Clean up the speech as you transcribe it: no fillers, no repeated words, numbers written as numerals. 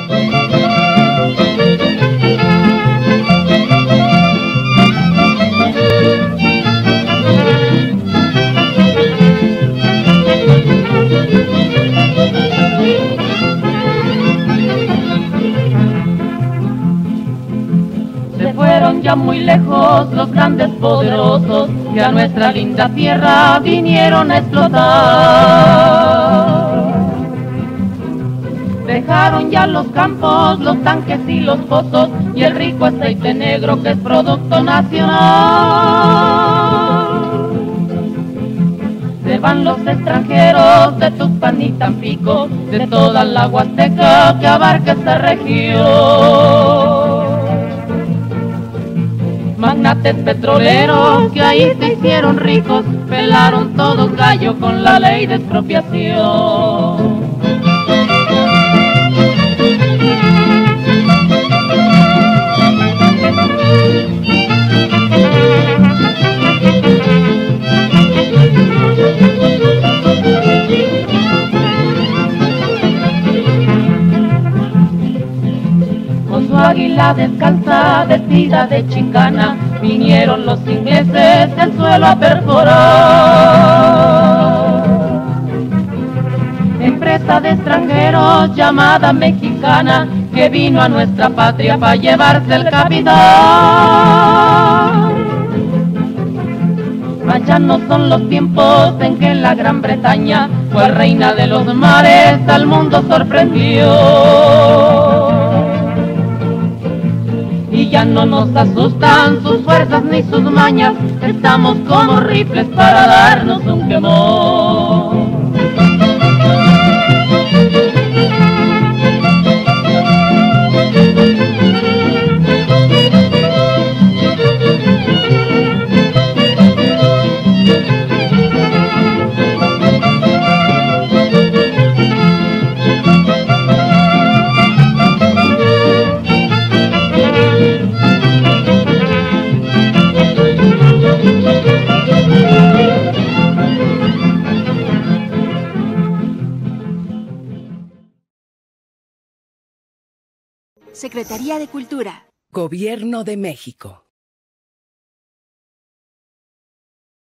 Se fueron ya muy lejos los grandes poderosos que a nuestra linda tierra vinieron a explotar. Dejaron ya los campos, los tanques y los pozos y el rico aceite negro que es producto nacional. Se van los extranjeros de Tuxpan y Tampico, de toda la Huasteca que abarca esta región. Magnates petroleros que ahí se hicieron ricos, pelaron todos gallo con la ley de expropiación. Con su águila descalza, vestida de chicana, vinieron los ingleses el suelo a perforar. Empresa de extranjeros llamada mexicana, que vino a nuestra patria para llevarse el capital. Ya no son los tiempos en que la Gran Bretaña fue reina de los mares, al mundo sorprendió. Y ya no nos asustan sus fuerzas ni sus mañas, estamos como rifles para darnos un quemón. Secretaría de Cultura. Gobierno de México.